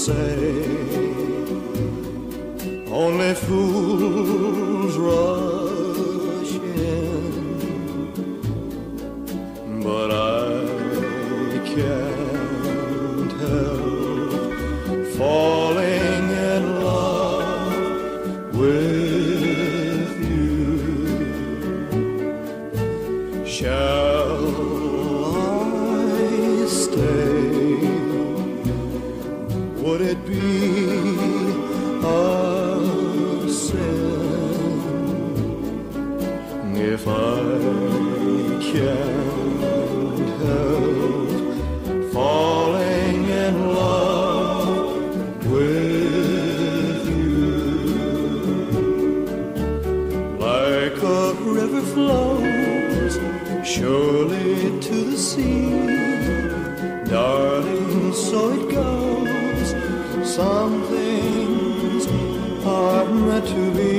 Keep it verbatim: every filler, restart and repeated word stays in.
say only fools rush in, but I can't help falling in love with you. Shall I stay? Would it be a sin if I can't help falling in love with you? Like a river flows surely to the sea, darling, so it goes. Some things are meant to be.